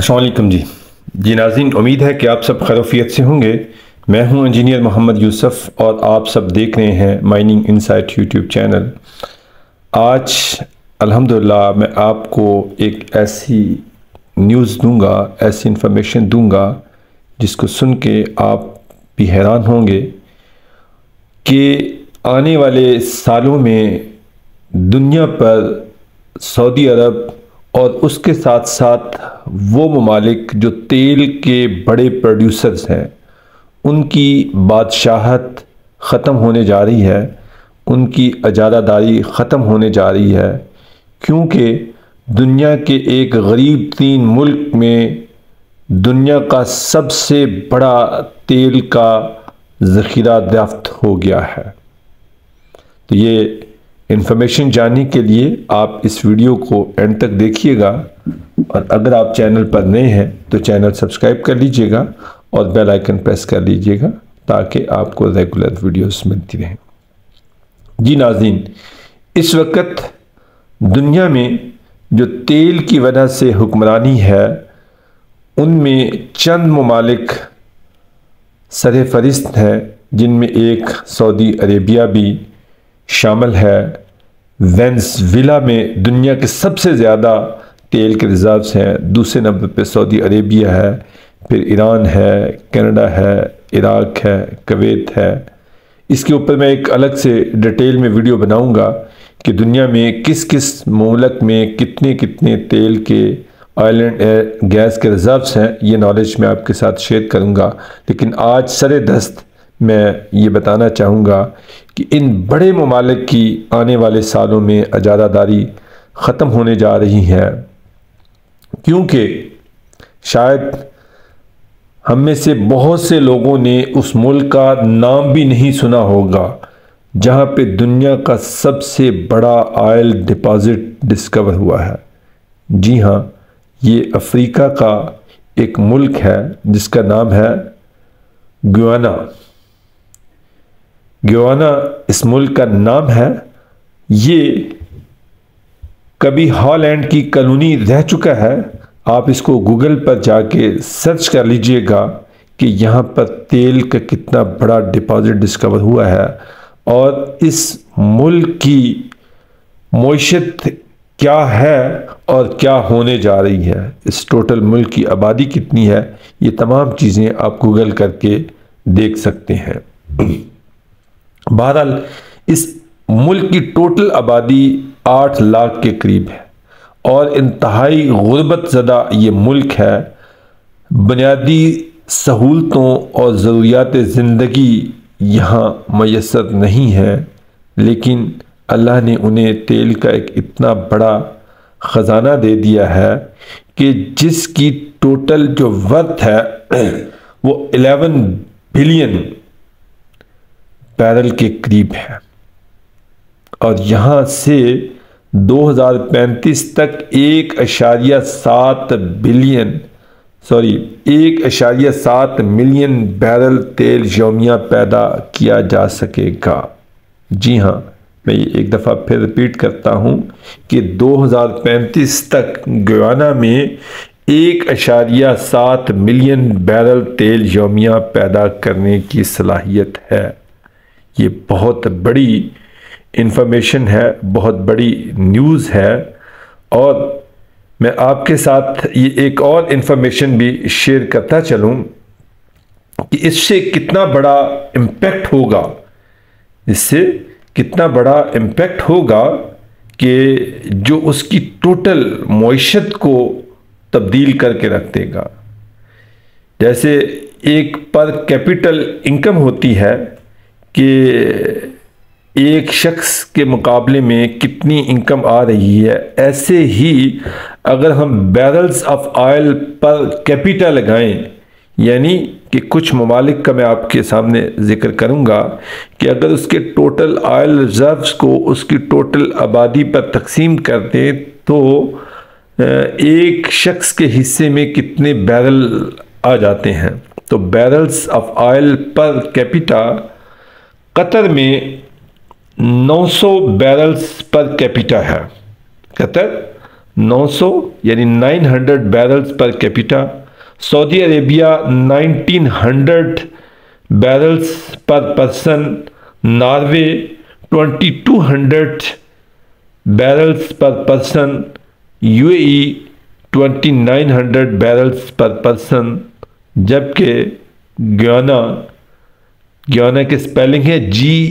अस्सलाम वालेकुम जी नाज़रीन, उम्मीद है कि आप सब खैरियत से होंगे। मैं हूं इंजीनियर मोहम्मद यूसुफ और आप सब देख रहे हैं माइनिंग इनसाइट यूट्यूब चैनल। आज अल्हम्दुलिल्लाह मैं आपको एक ऐसी न्यूज़ दूंगा, ऐसी इंफॉर्मेशन दूंगा जिसको सुन के आप भी हैरान होंगे कि आने वाले सालों में दुनिया पर सऊदी अरब और उसके साथ साथ वो ममालिक जो तेल के बड़े प्रोड्यूसर्स हैं, उनकी बादशाहत ख़त्म होने जा रही है, उनकी अजादादारी ख़त्म होने जा रही है, क्योंकि दुनिया के एक गरीब तीन मुल्क में दुनिया का सबसे बड़ा तेल का ज़ख़ीरा दफ्त हो गया है। तो ये इन्फॉर्मेशन जानने के लिए आप इस वीडियो को एंड तक देखिएगा और अगर आप चैनल पर नए हैं तो चैनल सब्सक्राइब कर लीजिएगा और बेल आइकन प्रेस कर लीजिएगा ताकि आपको रेगुलर वीडियोस मिलती रहें। जी नाज़रीन, इस वक्त दुनिया में जो तेल की वजह से हुक्मरानी है, उनमें चंद ममालिक सर फहरिस्त हैं, जिनमें एक सऊदी अरेबिया भी शामिल है। वेनेज़ुएला में दुनिया के सबसे ज़्यादा तेल के रिज़र्व्स हैं, दूसरे नंबर पे सऊदी अरेबिया है, फिर ईरान है, कनाडा है, इराक है, कुवैत है। इसके ऊपर मैं एक अलग से डिटेल में वीडियो बनाऊंगा कि दुनिया में किस किस मुल्क में कितने कितने तेल के ऑयल एंड गैस के रिज़र्व्स हैं। ये नॉलेज मैं आपके साथ शेयर करूंगा, लेकिन आज सरे दस्त मैं ये बताना चाहूँगा कि इन बड़े ममालिक की आने वाले सालों में अजादादारी ख़त्म होने जा रही है, क्योंकि शायद हम में से बहुत से लोगों ने उस मुल्क का नाम भी नहीं सुना होगा जहाँ पे दुनिया का सबसे बड़ा ऑयल डिपॉजिट डिस्कवर हुआ है। जी हाँ, ये अफ्रीका का एक मुल्क है जिसका नाम है गुयाना। गुयाना इस मुल्क का नाम है। ये कभी हॉलैंड की कॉलोनी रह चुका है। आप इसको गूगल पर जाके सर्च कर लीजिएगा कि यहाँ पर तेल का कितना बड़ा डिपॉजिट डिस्कवर हुआ है और इस मुल्क की मईशत क्या है और क्या होने जा रही है, इस टोटल मुल्क की आबादी कितनी है, ये तमाम चीज़ें आप गूगल करके देख सकते हैं। बहरहाल इस मुल्क की टोटल आबादी 8 लाख के करीब है और इंतहाई गुर्बत ज़दा ये मुल्क है। बुनियादी सहूलतों और ज़रूरियात ज़िंदगी यहाँ मैसर नहीं है, लेकिन अल्लाह ने उन्हें तेल का एक इतना बड़ा ख़जाना दे दिया है कि जिसकी टोटल जो वर्थ है वो 11 बिलियन बैरल के करीब है और यहाँ से 2035 तक 1.7 मिलियन बैरल तेल यौमिया पैदा किया जा सकेगा। जी हाँ, मैं ये एक दफ़ा फिर रिपीट करता हूँ कि 2035 तक गुयाना में 1.7 मिलियन बैरल तेल यौमिया पैदा करने की सलाहियत है। ये बहुत बड़ी इंफॉर्मेशन है, बहुत बड़ी न्यूज़ है और मैं आपके साथ ये एक और इंफॉर्मेशन भी शेयर करता चलूँ कि इससे कितना बड़ा इम्पैक्ट होगा, इससे कितना बड़ा इम्पैक्ट होगा कि जो उसकी टोटल मईशत को तब्दील करके रख देगा। जैसे एक पर कैपिटल इनकम होती है कि एक शख्स के मुकाबले में कितनी इनकम आ रही है, ऐसे ही अगर हम barrels of oil per capita लगाएं, यानी कि कुछ ममालिक का मैं आपके सामने ज़िक्र करूंगा कि अगर उसके टोटल ऑयल रिजर्व्स को उसकी टोटल आबादी पर तकसीम कर दें तो एक शख्स के हिस्से में कितने बैरल आ जाते हैं। तो barrels of oil per capita Qatar में 900 बैरल्स पर कैपिटा है। कतर 900 यानी 900 barrels per capita. Saudi Arabia 1900 barrels per person. Norway 2200 barrels per person. UAE 2900 barrels per person. जबकि गयाना की स्पेलिंग है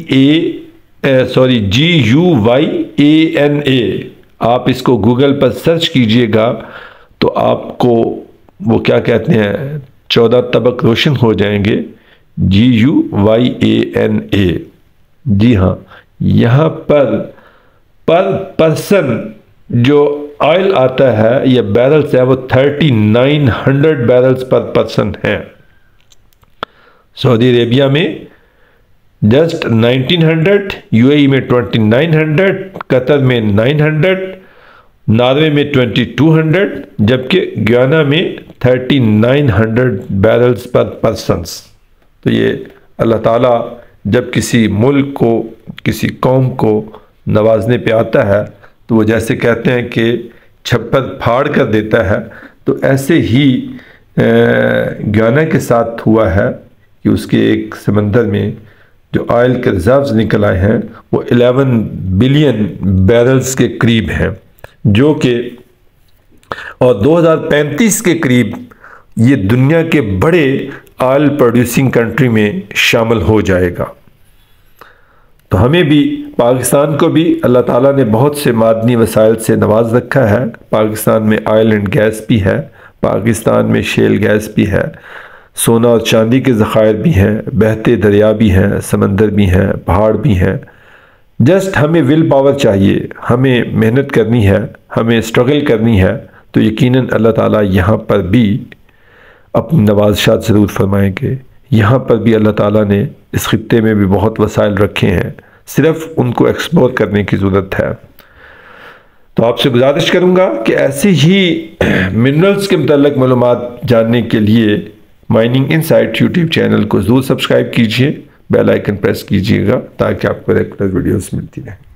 GUYANA। आप इसको गूगल पर सर्च कीजिएगा तो आपको वो क्या कहते हैं 14 तबक रोशन हो जाएंगे। GUYANA। जी हाँ, यहाँ पर पर्सन जो ऑयल आता है या बैरल्स है वो 3900 बैरल्स पर पर्सन है। सऊदी अरेबिया में जस्ट 1900, यूएई में 2900, कतर में 900, नॉर्वे में 2200, जबकि गयाना में 3900 बैरल्स पर पर्सन्स। तो ये अल्लाह ताला जब किसी मुल्क को, किसी कौम को नवाजने पे आता है तो वो जैसे कहते हैं कि छप्पर फाड़ कर देता है, तो ऐसे ही गयाना के साथ हुआ है कि उसके एक समंदर में जो ऑयल के रिजर्व्स निकल आए हैं वो 11 बिलियन बैरल्स के करीब हैं, जो कि और 2035 के करीब ये दुनिया के बड़े ऑयल प्रोड्यूसिंग कंट्री में शामिल हो जाएगा। तो हमें भी, पाकिस्तान को भी अल्लाह ताला ने बहुत से मादनी वसाइल से नवाज रखा है। पाकिस्तान में ऑयल एंड गैस भी है, पाकिस्तान में शेल गैस भी है, सोना और चांदी के ज़खायर भी हैं, बहते दरिया भी हैं, समंदर भी हैं, पहाड़ भी हैं। जस्ट हमें विल पावर चाहिए, हमें मेहनत करनी है, हमें स्ट्रगल करनी है, तो यकीनन अल्लाह ताला यहाँ पर भी अपनी नवाज़शात ज़रूर फरमाएंगे। यहाँ पर भी अल्लाह ताला ने इस खित्ते में भी बहुत वसाइल रखे हैं, सिर्फ उनको एक्सप्लोर करने की ज़रूरत है। तो आपसे गुजारिश करूँगा कि ऐसे ही मिनरल्स के मुतल्लिक़ मालूमात जानने के लिए माइनिंग इनसाइट यूट्यूब चैनल को ज़रूर सब्सक्राइब कीजिए, बेल आइकन प्रेस कीजिएगा ताकि आपको रेगुलर वीडियोस मिलती रहें।